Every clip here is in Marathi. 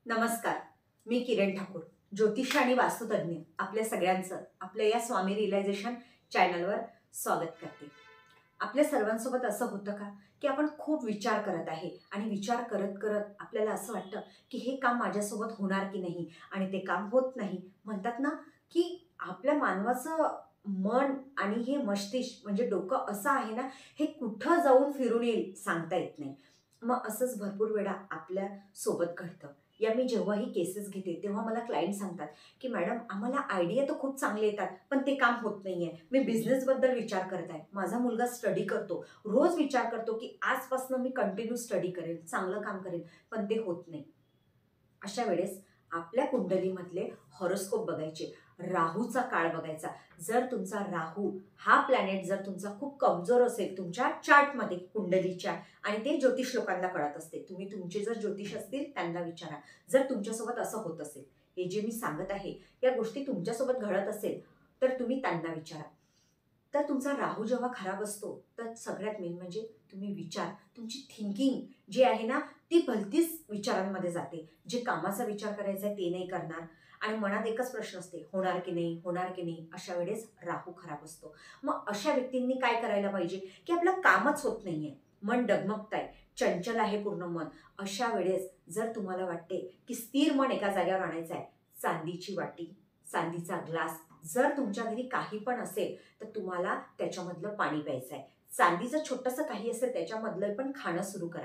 नमस्कार, मी किरण ठाकूर, ज्योतिष आणि वास्तुतज्ञ आपल्या सगळ्यांचं आपल्या या स्वामी रियलायझेशन चॅनलवर स्वागत करते। आपल्या सर्वांसोबत असं होतं का की आपण खूप विचार करत आहे आणि विचार करत करत आपल्याला असं वाटतं की हे काम माझ्यासोबत होणार की नाही आणि ते काम होत नाही। म्हणतात ना की आपल्या मानवाचं मन आणि हे मस्तिष्क म्हणजे डोकं असं आहे ना, हे कुठं जाऊन फिरून येईल सांगता येत नाही। मग असंच भरपूर वेळा आपल्या सोबत घडतं। या मी जेव्हाही केसेस घेते तेव्हा मला क्लायंट सांगतात की मॅडम आम्हाला आयडिया तर खूप चांगले येतात पण ते काम होत नाहीये। मी बिझनेसबद्दल विचार करत आहे, माझा मुलगा स्टडी करतो, रोज विचार करतो की आजपासून मी कंटिन्यू स्टडी करेल, चांगलं काम करेल, पण ते होत नाही। अशा वेळेस आपल्या कुंडलीमधले हॉरोस्कोप बघायचे, राहूचा काळ बघायचा। जर तुमचा राहू हा प्लॅनेट जर तुमचा खूप कमजोर असेल तुमच्या चार्टमध्ये कुंडलीच्या, आणि ते ज्योतिष लोकांना कळत असते, तुम्ही तुमचे जर ज्योतिष असतील त्यांना विचारा। जर तुमच्यासोबत असं होत असेल, हे जे मी सांगत आहे या गोष्टी तुमच्यासोबत घडत असेल तर तुम्ही त्यांना विचारा। तर तुमचा राहू जेव्हा खराब असतो तर सगळ्यात मेन म्हणजे तुम्ही विचार, तुमची थिंकिंग जी आहे ना ती भलतीच विचारांमध्ये जाते। जे कामाचा विचार करायचा आहे ते नाही करणार आणि मनात एकच प्रश्न असते, होणार की नाही, होणार की नाही। अशा वेळेस राहू खराब असतो। मग अशा व्यक्तींनी काय करायला पाहिजे की आपलं कामच होत नाहीये, मन डगमगतंय, चंचल आहे पूर्ण मन। अशा वेळेस जर तुम्हाला वाटते की स्थिर मन एका जागेवर आणायचं आहे, चांदीची वाटी, चांदीचा ग्लास जर तुमच्या घरी काही पण असेल तर तुम्हाला त्याच्यामधलं पाणी प्यायचं आहे। चांदीचं छोटंसं काही असेल त्याच्यामधलं पण खाणं सुरू करा।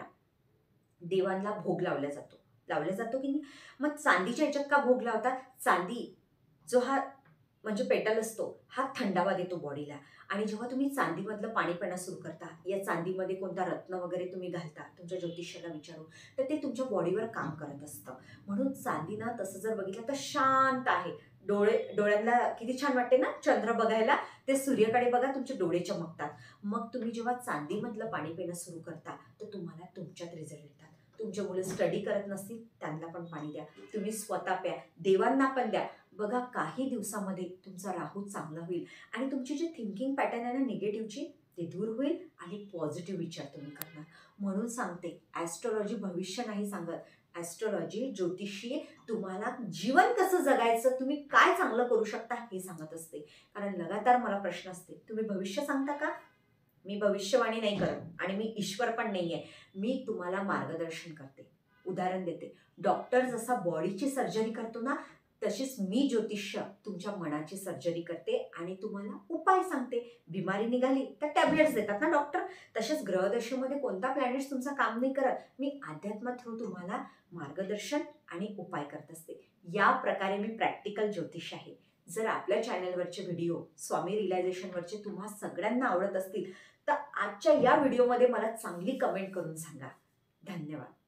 देवांना भोग लावला जातो की नाही। मग चांदीच्या ह्याच्यात का भोग लावतात? चांदी जो हा म्हणजे पेटल असतो हा थंडावा देतो बॉडीला, आणि जेव्हा तुम्ही चांदीमधलं पाणी पिणं सुरू करता, या चांदीमध्ये कोणता रत्न वगैरे तुम्ही घालता तुमच्या ज्योतिषाला विचारून, तर ते तुमच्या बॉडीवर काम करत असतं। म्हणून चांदी ना तसं जर बघितलं तर शांत आहे। डोळ्यांना किती छान वाटते ना चंद्र बघायला, ते सूर्याकडे बघा तुमचे डोळे चमकतात। मग तुम्ही जेव्हा चांदीमधलं पाणी पिणं सुरू करता तर तुम्हाला तुमच्यात रिझल्ट येतात। तुमचे मुलं स्टडी करत नसतील त्यांना पण पाणी द्या, तुम्ही स्वतः प्या, देवांना पण द्या। बघा काही दिवसामध्ये तुमचा राहू चांगला होईल आणि तुमची जी थिंकिंग पॅटर्न आहे ना निगेटिव्हची ते दूर होईल आणि पॉझिटिव्ह विचार तुम्ही करणार। म्हणून सांगते, ॲस्ट्रोलॉजी भविष्य नाही सांगत, ॲस्ट्रोलॉजी ज्योतिषी तुम्हाला जीवन कसं जगायचं, तुम्ही काय चांगलं करू शकता हे सांगत असते। कारण लगातार मला प्रश्न असते, तुम्ही भविष्य सांगता का? मी भविष्यवाणी नाही करत आणि मी ईश्वर पण नाहीये, मी तुम्हाला मार्गदर्शन करते। उदाहरण देते, डॉक्टर जसा बॉडीची सर्जरी करतो ना तशीच मी ज्योतिष्य तुमच्या मनाची सर्जरी करते आणि तुम्हाला उपाय सांगते। बिमारी निघाली तर टॅबलेट्स देतात ना डॉक्टर, तसेच ग्रहदशेमध्ये कोणता प्लॅनेट्स तुमचं काम नाही करत, मी अध्यात्म थ्रू तुम्हाला मार्गदर्शन आणि उपाय करत असते। या प्रकारे मी प्रॅक्टिकल ज्योतिष आहे। जर आपल्या चॅनलवरचे व्हिडिओ स्वामी रियलायझेशनवरचे तुम्हा सगळ्यांना आवडत असतील तर आजच्या या व्हिडिओमध्ये मला चांगली कमेंट करून सांगा। धन्यवाद।